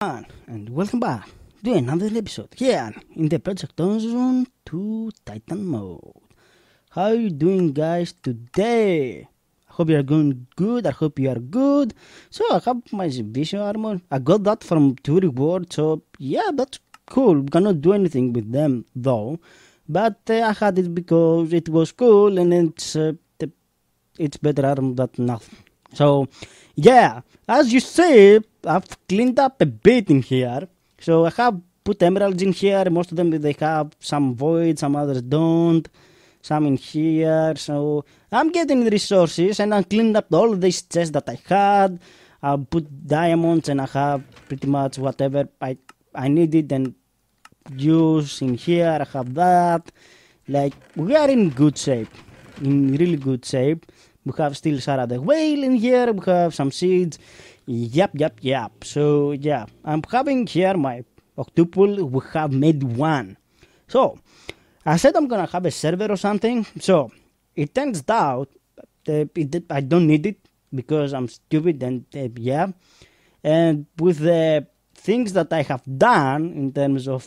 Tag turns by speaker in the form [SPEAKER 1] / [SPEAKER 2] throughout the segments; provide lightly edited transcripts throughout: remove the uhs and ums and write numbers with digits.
[SPEAKER 1] And welcome back to another episode here in the Project Zone 2 Titan mode. How are you doing, guys, today? I hope you are going good. I hope you are good. So I have my Vision armor. I got that from 2 rewards. So yeah, that's cool. We cannot do anything with them though. But I had it because it was cool, and it's better armor than nothing. So yeah, as you see, I've cleaned up a bit in here. So I have put emeralds in here. Most of them they have some void, some others don't. Some in here. So I'm getting resources, and I cleaned up all these chests that I had. I put diamonds, and I have pretty much whatever I needed and use in here. I have that. Like, we are in good shape, in really good shape. We have still Sarah the Whale in here. We have some seeds. Yep. So yeah, I'm having here my octuple. We have made one. So I said I'm gonna have a server or something. So it turns out I don't need it because I'm stupid and yeah. And with the things that I have done in terms of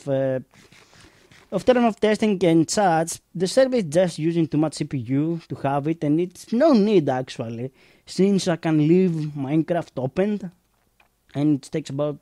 [SPEAKER 1] testing and such, the server is just using too much CPU to have it, and it's no need actually, since I can leave Minecraft opened, and it takes about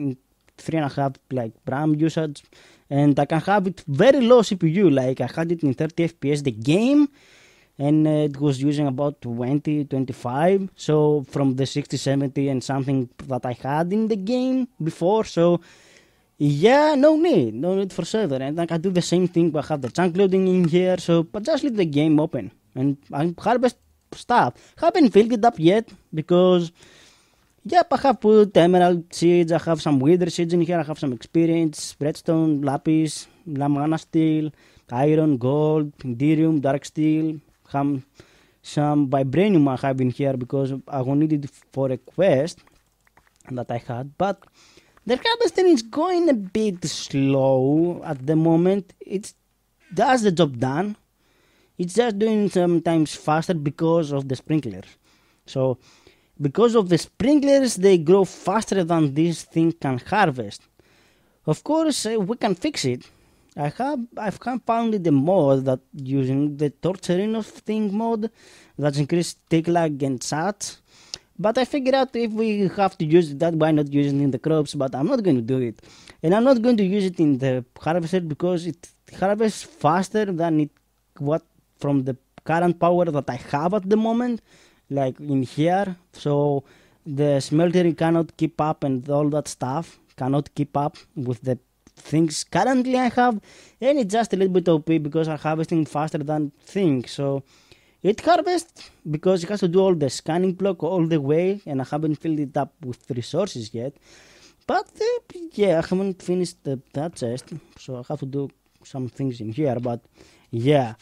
[SPEAKER 1] 3.5 like RAM usage, and I can have it very low CPU. Like I had it in 30 FPS the game, and it was using about 20-25. So from the 60-70 and something that I had in the game before, so. Yeah, no need for server, and I can do the same thing. I have the chunk loading in here, so but just leave the game open and I harvest stuff. Haven't filled it up yet because yep, I have put emerald seeds. I have some wither seeds in here. I have some experience, redstone, lapis, mana steel, iron, gold, indirium, dark steel. Some vibranium I have in here because I will need it for a quest that I had, but. The harvesting is going a bit slow at the moment. It does the job done. It's just doing sometimes faster because of the sprinklers. So, because of the sprinklers, they grow faster than this thing can harvest. Of course, we can fix it. I've found the mod that using the torturing of thing mod that's increased tick lag and such. But I figured out if we have to use that, why not use it in the crops? But I'm not going to do it. And I'm not going to use it in the harvester because it harvests faster than what from the current power that I have at the moment, like in here. So the smeltery cannot keep up and all that stuff cannot keep up with the things currently I have. And it's just a little bit OP because I'm harvesting faster than things. So it harvests because it has to do all the scanning block all the way, and I haven't filled it up with resources yet. But yeah, I haven't finished that chest, so I have to do some things in here. But yeah,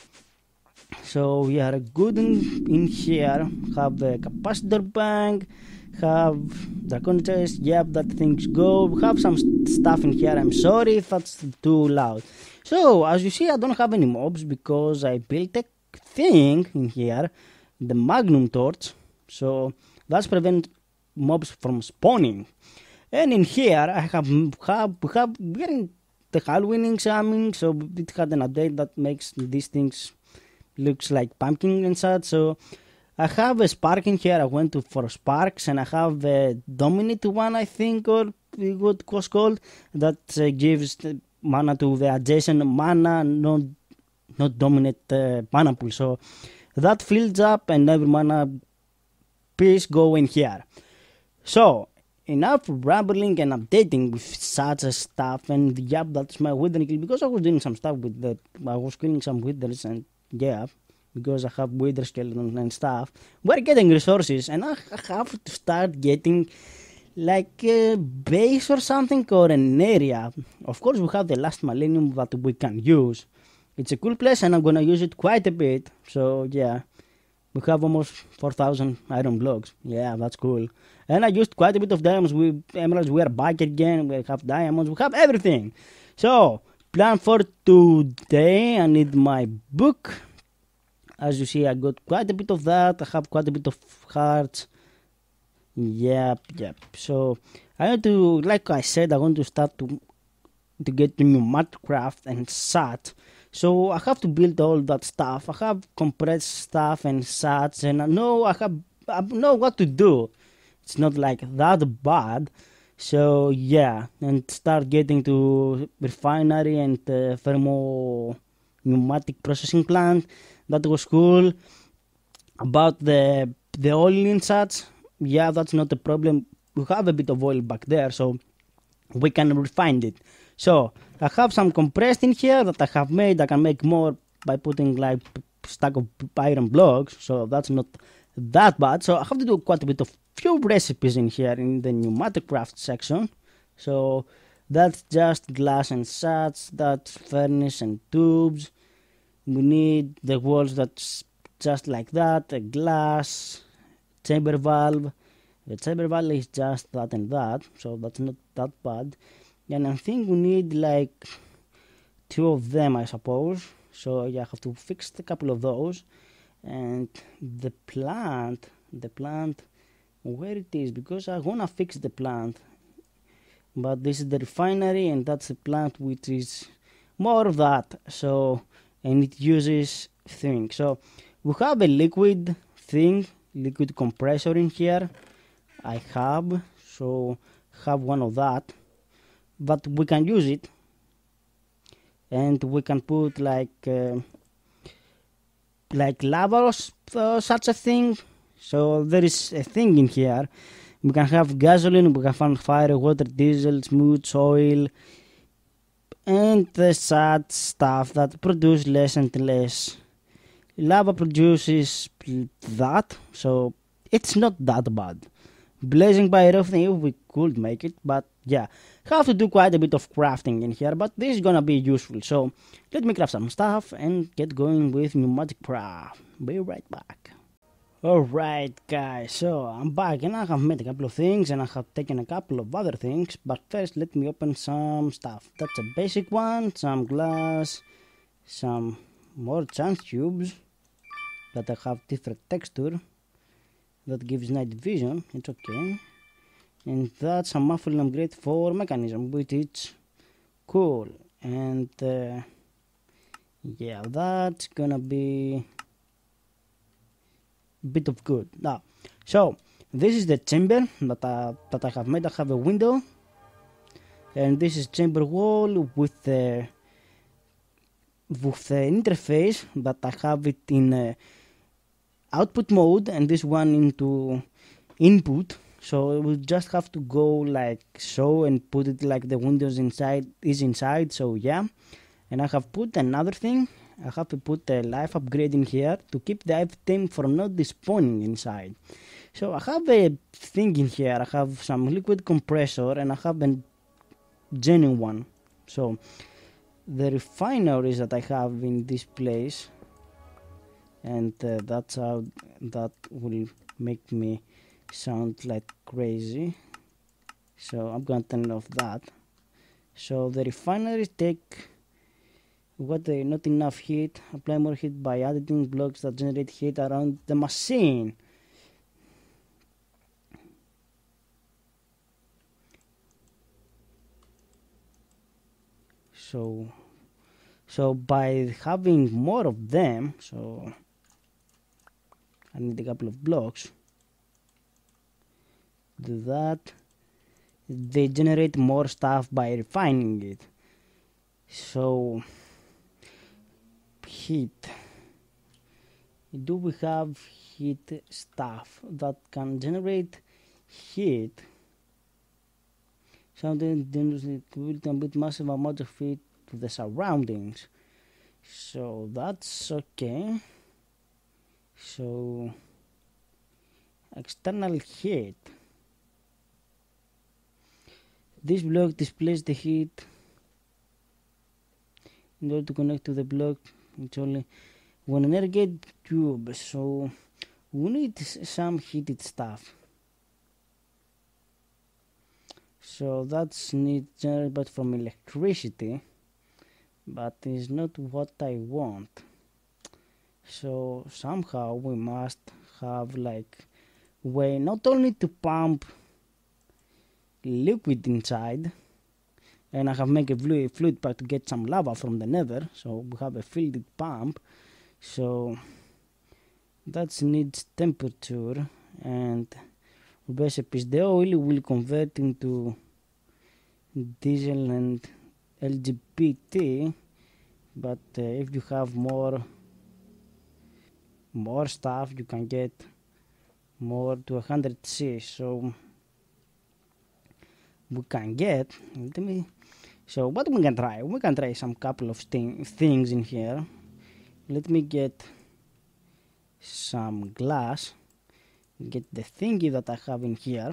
[SPEAKER 1] so we are good in here. Have the capacitor bank, have dragon chest. Yep, that things go. We have some stuff in here. I'm sorry if that's too loud. So as you see, I don't have any mobs because I built a thing in here, the magnum torch, so that's prevent mobs from spawning. And in here I we're in the Halloween coming, so it had an update that makes these things looks like pumpkin and such. So I have a spark in here. I went for sparks, and I have a dominate one, I think, or what it was called, that gives mana to the adjacent mana, not dominate mana pool. So that fills up and every mana piece go in here. So enough rambling and updating with such a stuff. And yep, that's my withering kill because I was doing some stuff with that. I was killing some withers, and yeah, because I have wither skeleton and stuff. We're getting resources, and I have to start getting like a base or something, or an area. Of course, we have the last millennium that we can use. It's a cool place, and I'm gonna use it quite a bit. So yeah, we have almost 4,000 iron blocks. Yeah, that's cool. And I used quite a bit of diamonds. With emeralds, we are back again. We have diamonds. We have everything. So plan for today. I need my book. As you see, I got quite a bit of that. I have quite a bit of hearts. Yep. So I want to, like I said, I want to start to get to pneumatic craft and such. So I have to build all that stuff. I have compressed stuff and such, and I know what to do. It's not like that bad. So yeah, and start getting to refinery and thermo pneumatic processing plant. That was cool. About the oil in such, yeah, that's not a problem. We have a bit of oil back there, so we can refine it. So I have some compressed in here that I have made. I can make more by putting like stack of iron blocks, so that's not that bad. So I have to do quite a bit of few recipes in here in the pneumatic craft section. So that's just glass and such, that's furnace and tubes. We need the walls that's just like that, a glass, chamber valve. The chamber valve is just that and that, so that's not that bad. And I think we need like 2 of them, I suppose. So yeah, I have to fix a couple of those. And the plant, where it is, because I wanna fix the plant. But this is the refinery, and that's the plant which is more of that. So, and it uses things. So we have a liquid thing, liquid compressor in here. I have, so have one of that, but we can use it, and we can put like lava or such a thing. So there is a thing in here. We can have gasoline, we can find fire, water, diesel, smooth oil, and the such stuff that produce less and less. Lava produces that, so it's not that bad. Blazing pyrophany, we could make it, but yeah, have to do quite a bit of crafting in here, but this is gonna be useful. So let me craft some stuff and get going with pneumatic craft. Be right back. Alright guys, so I'm back and I have made a couple of things and I have taken a couple of other things, but first let me open some stuff. That's a basic one, some glass, some more chance cubes that have different texture that gives night vision, it's okay. And that's a muffling upgrade for mechanism, which is cool. And yeah, that's gonna be bit of good. Now, so this is the chamber that I have made. I have a window, and this is chamber wall with the interface that I have it in output mode, and this one into input. So we just have to go like so and put it like the windows inside is inside. So yeah, and I have put another thing. I have to put a life upgrade in here to keep the item from not despawning inside. So I have a thing in here. I have some liquid compressor and I have a genuine one. So the refineries that I have in this place, and that's how that will make me sound like crazy. So I'm gonna turn off that. So the refineries take not enough heat. Apply more heat by adding blocks that generate heat around the machine. So by having more of them, so I need a couple of blocks. Do that. They generate more stuff by refining it. So heat. Do we have heat stuff that can generate heat? Something will emit massive amount of heat to the surroundings. So that's okay. So external heat. This block displays the heat. In order to connect to the block, it's only one energy tube. So we need some heated stuff. So that's need generated from electricity, but is not what I want. So somehow we must have like way not only to pump liquid inside, and I have made a fluid pack to get some lava from the nether, so we have a filled pump, so that needs temperature, and basically the oil will convert into diesel and LGBT, but if you have more stuff you can get more to 100C, so we can get, so what we can try some couple of things in here. Let me get some glass, get the thingy that I have in here,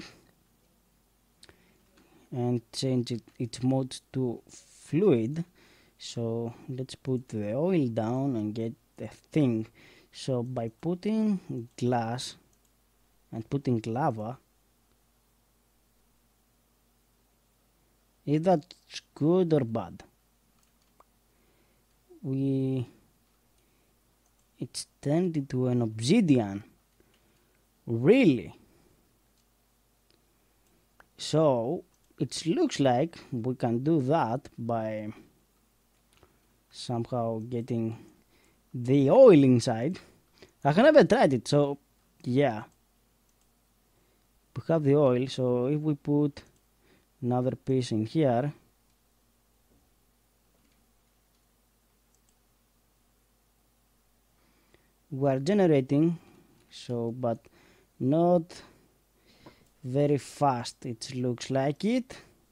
[SPEAKER 1] and change its mode to fluid. So let's put the oil down and get the thing. So by putting glass and putting lava, is that good or bad? It's turned into an obsidian. Really? So it looks like we can do that by somehow getting the oil inside. I have never tried it, so yeah. We have the oil, so if we put another piece in here, we are generating, so but not very fast, it looks like it,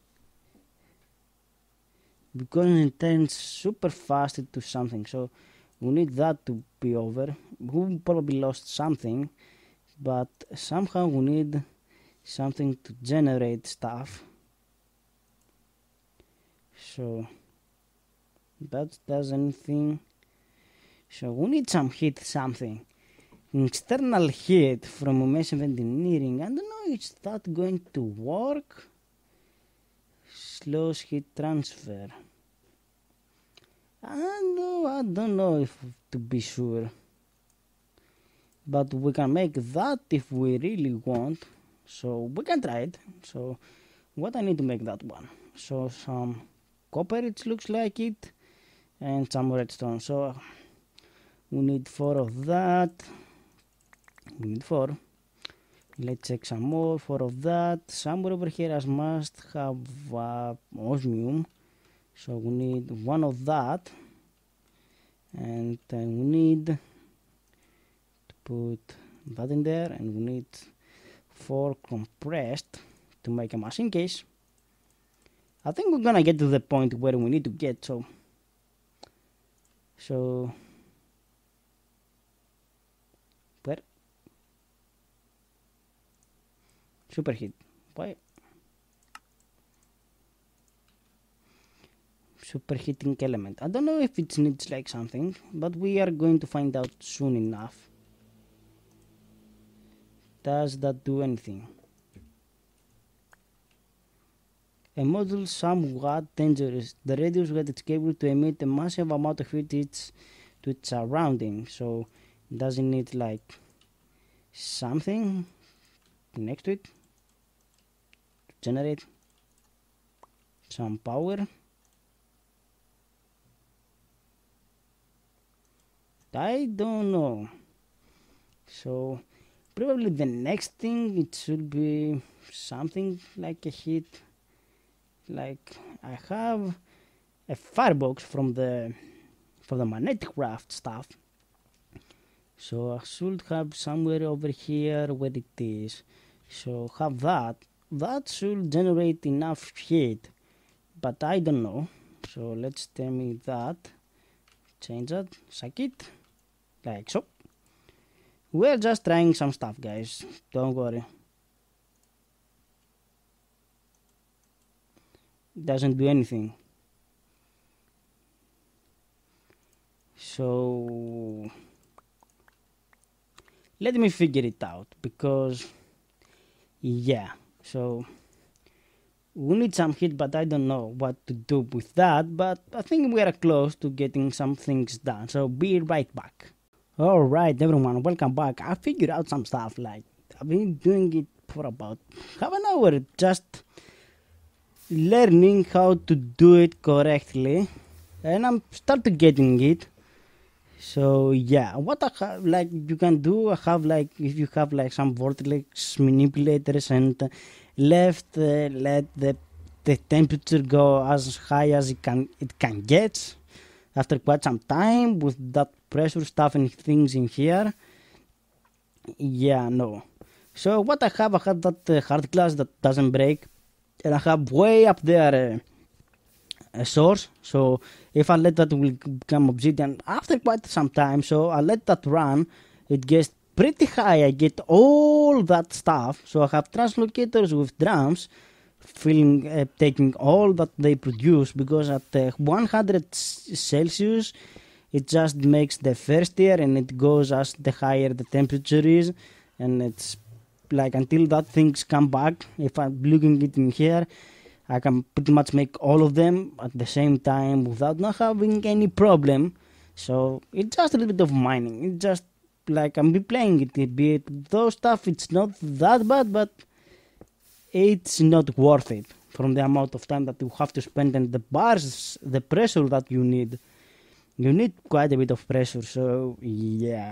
[SPEAKER 1] because it turns super fast into something. So we need that to be over. We probably lost something, but somehow we need something to generate stuff. So that does anything. So we need some heat, something. External heat from Massive Engineering. I don't know, is that going to work? Slows heat transfer. I don't know if to be sure. But we can make that if we really want. So we can try it. So what I need to make that one? So some copper, it looks like it, and some redstone. So we need 4 of that. We need 4. Let's check some more. 4 of that. Somewhere over here I must have osmium. So we need 1 of that. And we need to put that in there. And we need 4 compressed to make a machine case. I think we're gonna get to the point where we need to get. So where? Superheat. Why? Superheating element. I don't know if it needs like something, but we are going to find out soon enough. Does that do anything? A module somewhat dangerous. The radius that it's capable to emit a massive amount of heat to its surrounding. So does it need like something next to it to generate some power? I don't know. So probably the next thing, it should be something like a heat. Like I have a firebox from the magnetic craft stuff. So I should have somewhere over here where it is. So have that. That should generate enough heat, but I don't know. So let's tell me that. Change that. Suck it. Like so. We're just trying some stuff, guys. Don't worry. Doesn't do anything. So let me figure it out, because yeah, so we need some heat, but I don't know what to do with that. But I think we are close to getting some things done, so be right back. Alright everyone, welcome back. I figured out some stuff. Like I've been doing it for about half an hour, just learning how to do it correctly, and I'm started getting it. So yeah, what like you can do, I have like if you have like some vortex manipulators and left let the temperature go as high as it can get after quite some time with that pressure stuff and things in here. Yeah, no. So what I have that hard glass that doesn't break, and I have way up there a source. So if I let that will become obsidian after quite some time, so I let that run, it gets pretty high. I get all that stuff. So I have translocators with drums filling taking all that they produce, because at 100 Celsius it just makes the first tier and it goes as the higher the temperature is, and it's like until that things come back. If I'm looking it in here, I can pretty much make all of them at the same time without not having any problem. So it's just a little bit of mining. It's just like I'm playing it a bit. Those stuff, it's not that bad, but it's not worth it from the amount of time that you have to spend and the bars, the pressure that you need. You need quite a bit of pressure. So yeah,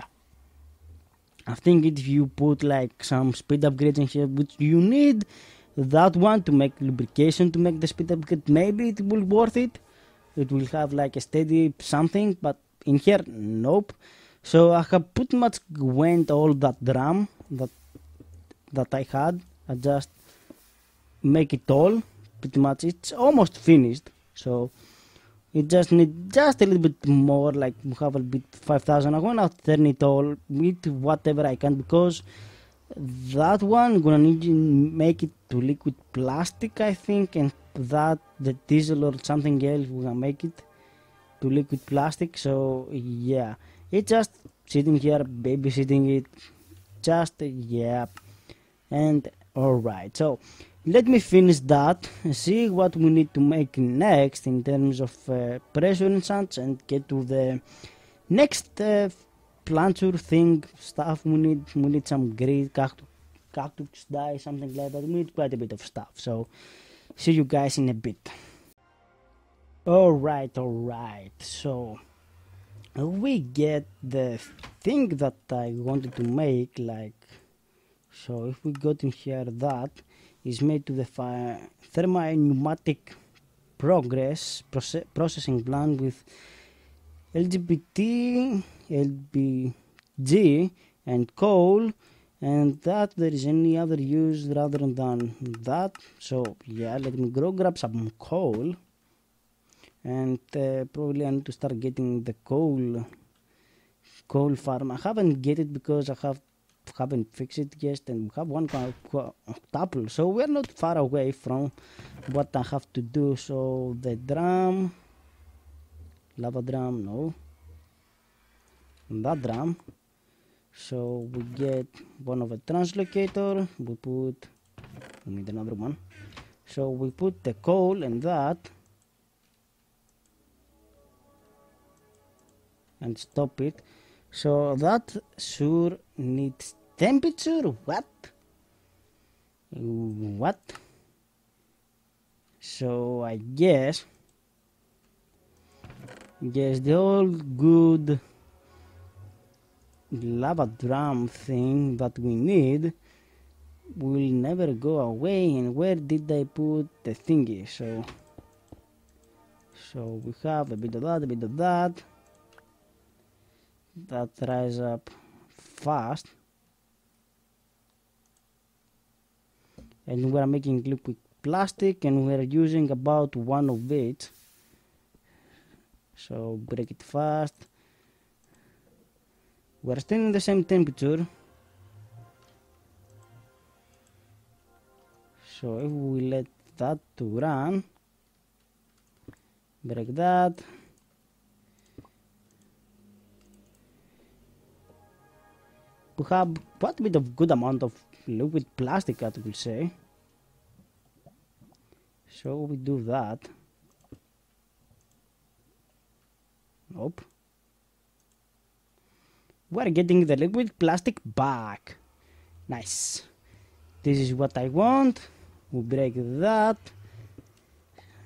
[SPEAKER 1] I think if you put like some speed upgrades in here, which you need that one to make lubrication to make the speed upgrade, maybe it will worth it. It will have like a steady something, but in here, nope. So I have pretty much went all that drum that I had. I just make it all. Pretty much, it's almost finished. So it just need just a little bit more, like we have a bit 5,000. I'm gonna turn it all with whatever I can, because that one gonna need to make it to liquid plastic, I think, and that the diesel or something else we're gonna make it to liquid plastic. So yeah, it's just sitting here babysitting it, just yeah. And all right, so let me finish that and see what we need to make next in terms of pressure and such, and get to the next planter thing stuff. We need some grid, cactus dye, something like that. We need quite a bit of stuff. So see you guys in a bit. All right. So we get the thing that I wanted to make, like, so if we got in here, that is made to the thermo-pneumatic processing plant with LGBT, LPG, and coal, and that there is any other use rather than that. So yeah, let me grab some coal, and probably I need to start getting the coal farm. I haven't get it because I haven't fixed it yet, and we have one couple, so we're not far away from what I have to do. So the drum, lava drum, no, that drum. So we get one of a translocator, we need another one, so we put the coal in that and stop it. So that sure needs temperature. What? So I guess the old good lava drum thing that we need will never go away. And where did I put the thingy? So we have a bit of that. That rise up fast, and we're making liquid plastic, and we're using about one of it. So break it fast. We're still in the same temperature, so if we let that to run, break that. We have quite a bit of good amount of liquid plastic, I will say. So we do that. Nope. We're getting the liquid plastic back. Nice. This is what I want. We break that.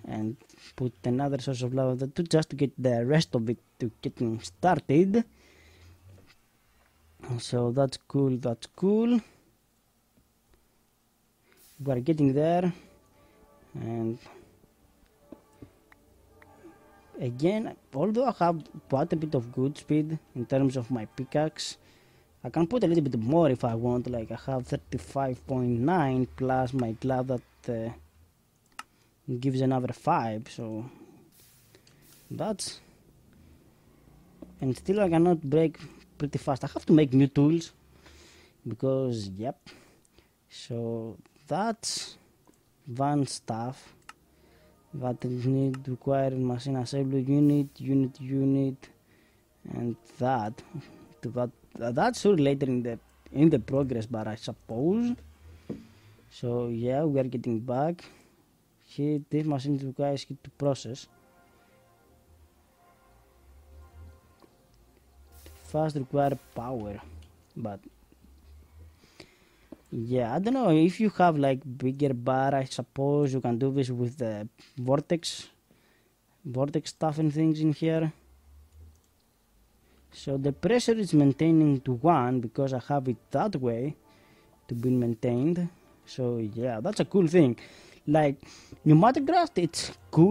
[SPEAKER 1] and put another source of lava to just to get the rest of it to getting started. So that's cool, that's cool. We're getting there. And again, although I have quite a bit of good speed in terms of my pickaxe, I can put a little bit more if I want. Like I have 35.9 plus my glove that gives another 5, so that's, and still I cannot break pretty fast. I have to make new tools because yep. So that's one stuff that need require machine assembly unit, and that's sure later in the progress bar, I suppose. So yeah, we are getting back. Here, this machine requires heat to process. Fast require power, but yeah, I don't know if you have like bigger bar. I suppose you can do this with the vortex stuff and things in here. So the pressure is maintaining to 1 because I have it that way to be maintained. So yeah, that's a cool thing. Like pneumatic rust, it's cool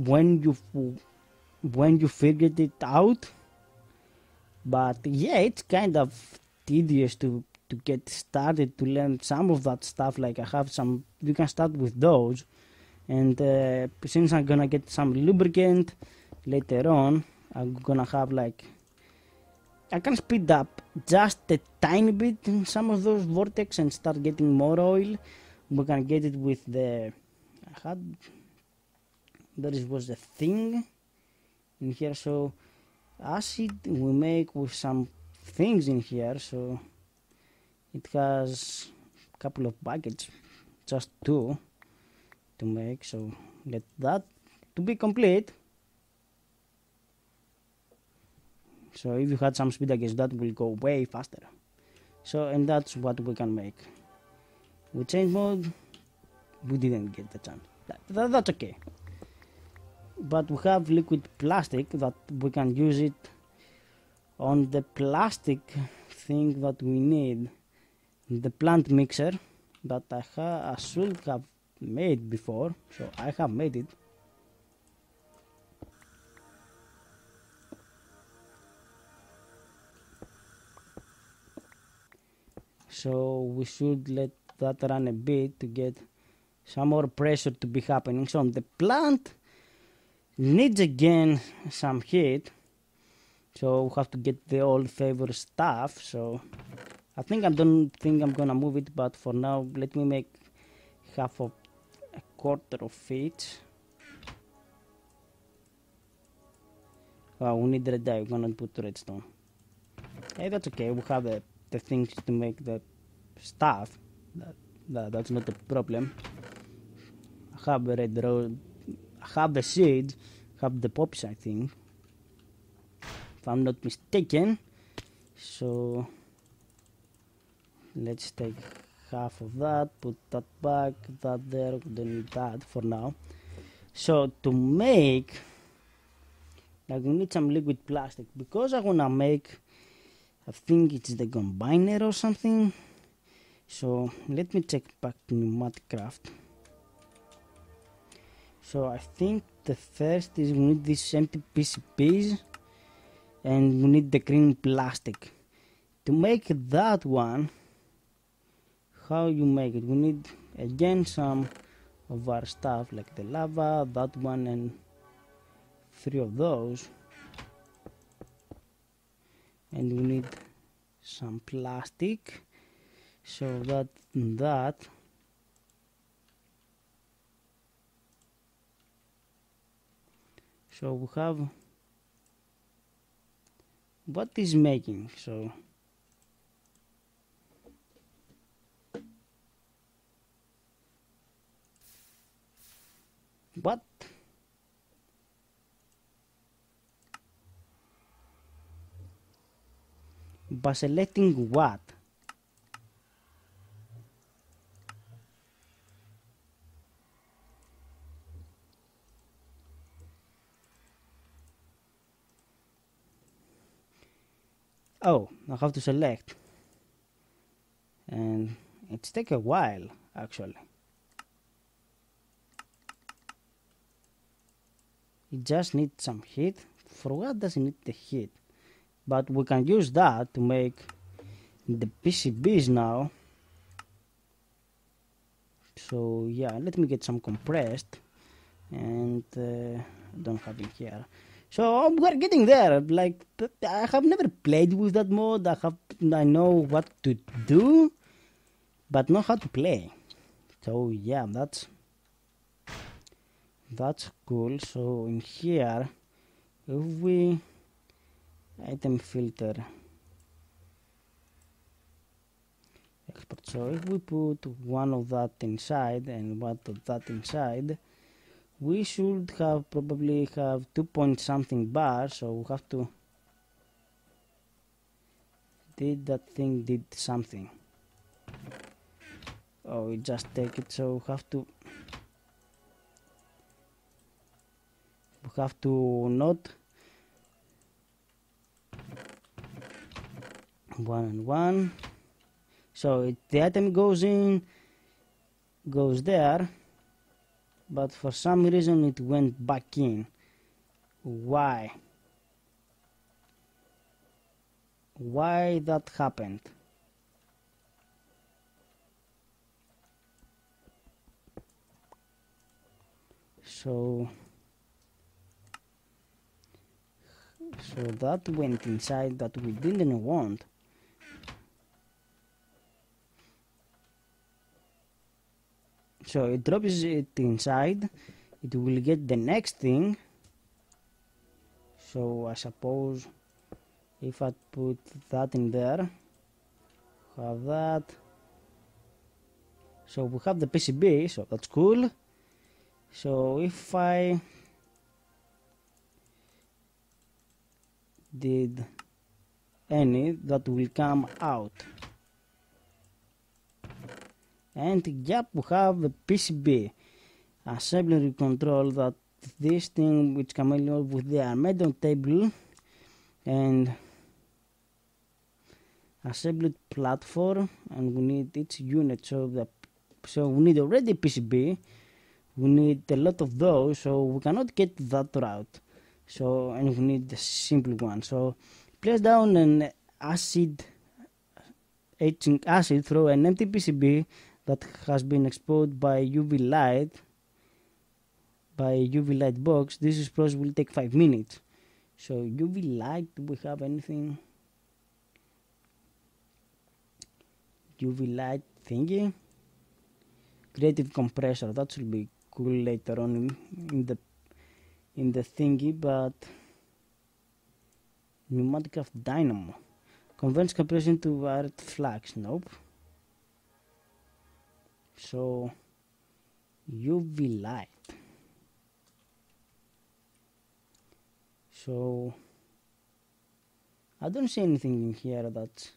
[SPEAKER 1] when you figured it out, but yeah, it's kind of tedious to get started to learn some of that stuff. Like I have some, you can start with those, and since I'm gonna get some lubricant later on, I'm gonna have like, I can speed up just a tiny bit in some of those vortex and start getting more oil. We can get it with the, there was a thing in here, so acid we make with some things in here, so it has a couple of buckets, just 2 to make, so let that to be complete. So if you had some speed against that, will go way faster. So, and that's what we can make. With change mode, we didn't get the chance. That's okay. But we have liquid plastic that we can use it on the plastic thing that we need. The plant mixer that I should have made before, so I have made it. So we should let that run a bit to get some more pressure to be happening. So the plant needs again some heat, so we have to get the old favorite stuff. So I don't think I'm gonna move it, but for now let me make half of a quarter of it. Oh, we need red dye, we're gonna put redstone. Hey, that's okay, we have the things to make the stuff. That's not a problem. I have a red rose, I have the seeds, I have the pops, I think, if I'm not mistaken. So let's take half of that, put that back, that there, we don't need that for now. So to make, like, we need some liquid plastic because I wanna make, I think it's the combiner or something. So let me check back to pneumatic craft. So I think the first is we need this empty PCBs and we need the green plastic. To make that one, how you make it? We need again some of our stuff like the lava, that one, and 3 of those. And we need some plastic, so that. So we have what is making, so what by selecting what? Oh, I have to select, and it's take a while actually. It just needs some heat. For what does it need the heat? But we can use that to make the PCBs now. So yeah, let me get some compressed, and I don't have it here. So we're getting there. Like, I have never played with that mode. I know what to do, but not how to play. So yeah, that's cool. So in here, if we item filter export, so if we put one of that inside and one of that inside, we should have probably have 2 point something bar. So we have to did that thing did something. Oh, we just take it. So we have to not 1 and 1. So the item goes there, but for some reason it went back in. Why that happened? So that went inside that we didn't want. So it drops it inside, it will get the next thing. So I suppose if I put that in there, have that. So we have the PCB, so that's cool. So if I did any, that will come out. And yep, we have the PCB assembly control, that this thing which Chameleon with the Armageddon table and assembled platform, and we need each unit. So we need already PCB, we need a lot of those, so we cannot get that route. So, and we need the simple one. So place down an etching acid through an empty PCB that has been exposed by UV light box. This process will take 5 minutes. So UV light, do we have anything? UV light thingy, creative compressor, that should be cool later on in the thingy. But pneumatic of dynamo converts compression to wired flux, nope. So UV light, so I don't see anything in here that's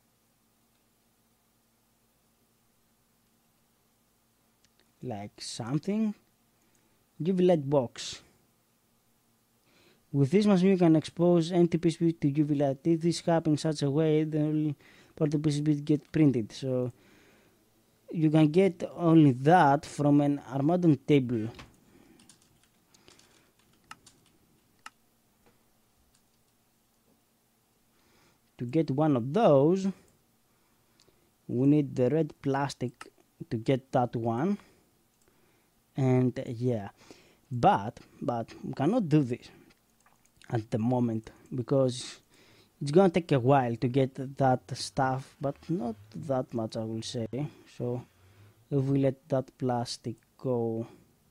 [SPEAKER 1] like something. UV light box. With this machine you can expose empty PCB to UV light. If this happens in such a way, then part of the PCB get printed. So you can get only that from an Armageddon table. To get one of those, we need the red plastic to get that one. And yeah, but we cannot do this at the moment because it's gonna take a while to get that stuff, but not that much, I will say. So if we let that plastic go,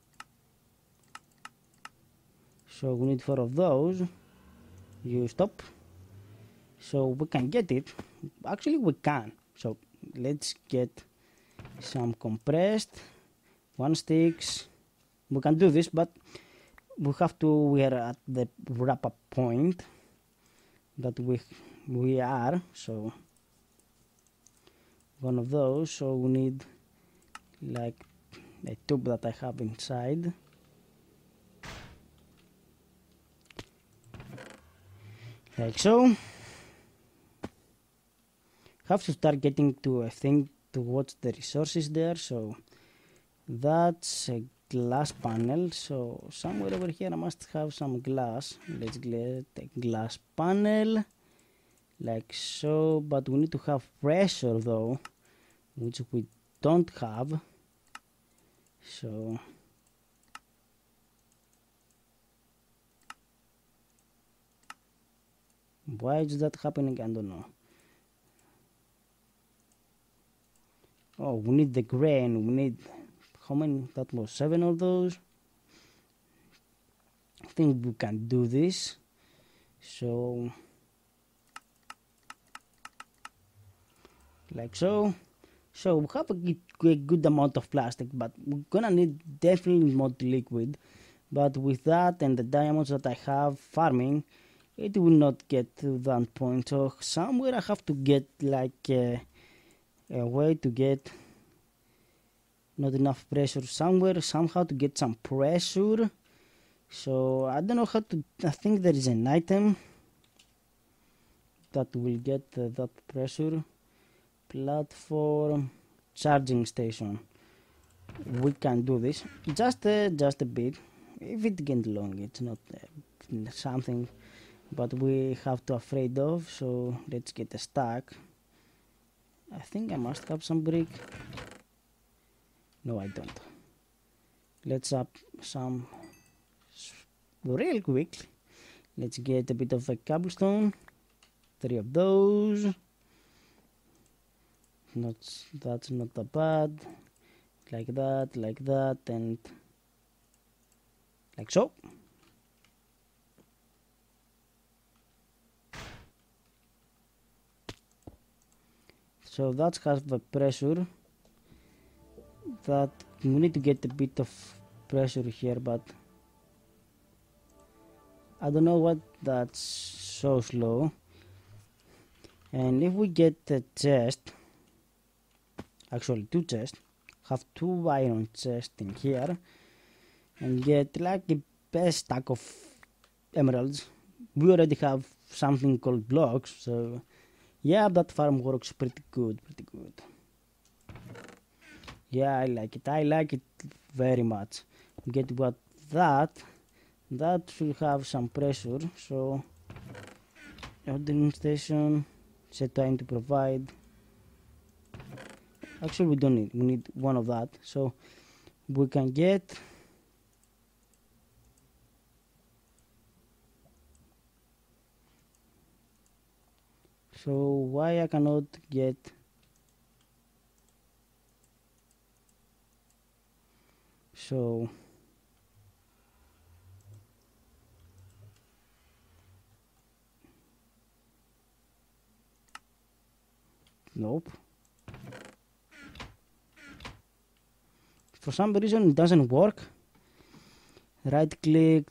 [SPEAKER 1] so we need 4 of those. You stop. So we can get it. Actually we can. So let's get some compressed 1 sticks. We can do this, but we are at the wrap up point that we are. So one of those, so we need like a tube that I have inside. Like so. have to start getting to a thing to watch the resources there. So that's a glass panel. So somewhere over here I must have some glass. Let's get a glass panel like so, but we need to have pressure though, which we don't have. So why is that happening? I don't know. Oh, we need the grain. We need, how many? That was 7 of those. I think we can do this. So like so. So we have a good amount of plastic, but we're gonna need definitely more liquid. But with that and the diamonds that I have farming, it will not get to that point. So somewhere I have to get like a way to get not enough pressure somewhere, somehow to get some pressure. So I don't know how to, I think there is an item that will get that pressure. Platform, charging station. We can do this just a bit. If it gets long, it's not something but we have to afraid of. So let's get a stack. I think I must have some brick. No, I don't. Let's up some real quick. Let's get a bit of a cobblestone. 3 of those. That's not that bad. Like that, and like so. So that has the pressure. That we need to get a bit of pressure here, but I don't know what that's so slow. And if we get a chest, actually 2 chests, have 2 iron chests in here, and get like a best stack of emeralds. We already have something called blocks, so yeah, that farm works pretty good. Yeah, I like it very much. Get what that should have some pressure. So ordering station, set time to provide. Actually we don't need, we need 1 of that, so we can get so why I cannot get so nope. For some reason it doesn't work. Right click,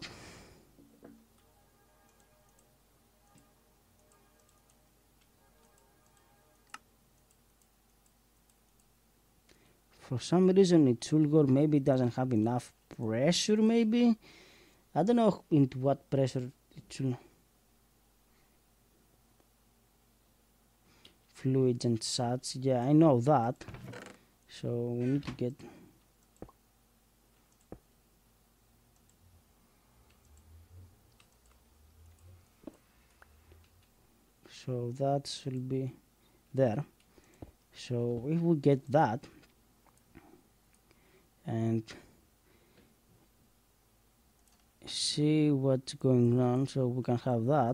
[SPEAKER 1] for some reason it should go, maybe it doesn't have enough pressure, maybe I don't know into what pressure it should. Fluids and such, yeah, I know that. So we need to get so that should be there. So if we get that and see what's going on, so we can have that.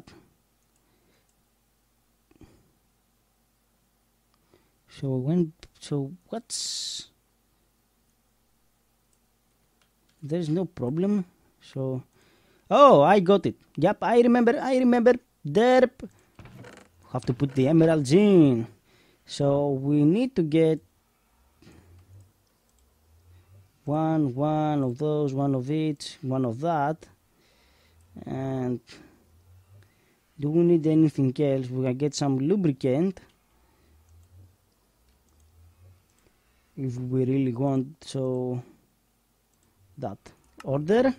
[SPEAKER 1] So what's, there's no problem. So oh, I got it. Yep, I remember derp. Have to put the emeralds in. So we need to get one of those, 1 of each, 1 of that. And do we need anything else? We can get some lubricant if we really want. So that order.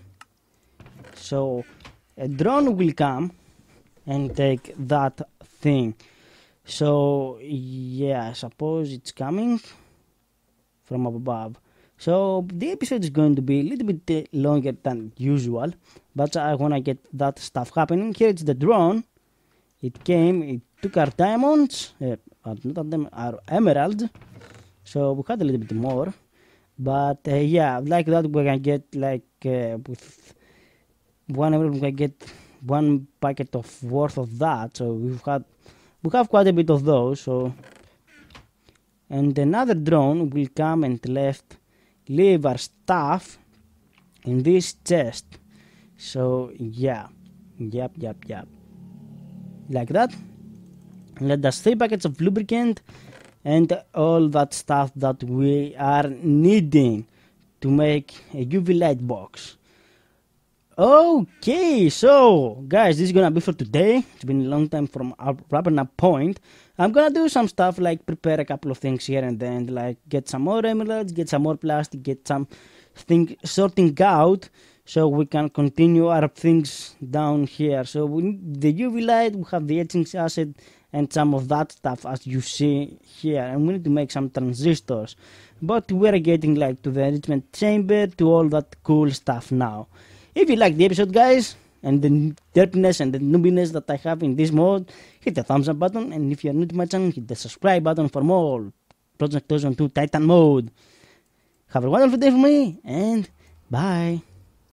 [SPEAKER 1] So a drone will come and take that thing. So yeah, I suppose it's coming from up above. So the episode is going to be a little bit longer than usual, but I wanna get that stuff happening. Here it's the drone. It came, it took our diamonds, not them, our emeralds. So we had a little bit more, but yeah, like that we can get like with one emerald we can get one packet of worth of that. So we have quite a bit of those. So and another drone will come and leave our stuff in this chest. So yeah, yep, like that. Let us 3 packets of lubricant and all that stuff that we are needing to make a UV light box. Okay, so guys, this is gonna be for today. It's been a long time from our wrapping up point. I'm gonna do some stuff like prepare a couple of things here and then, like get some more emeralds, get some more plastic, get some sorting out so we can continue our things down here. So we need the UV light, we have the etching acid and some of that stuff as you see here, and we need to make some transistors. But we're getting like to the enrichment chamber, to all that cool stuff now. If you like the episode, guys, and the derpiness and the noobiness that I have in this mode, hit the thumbs up button, and if you're new to my channel, hit the subscribe button for more Project Ocean 2 Titan mode. Have a wonderful day for me, and bye.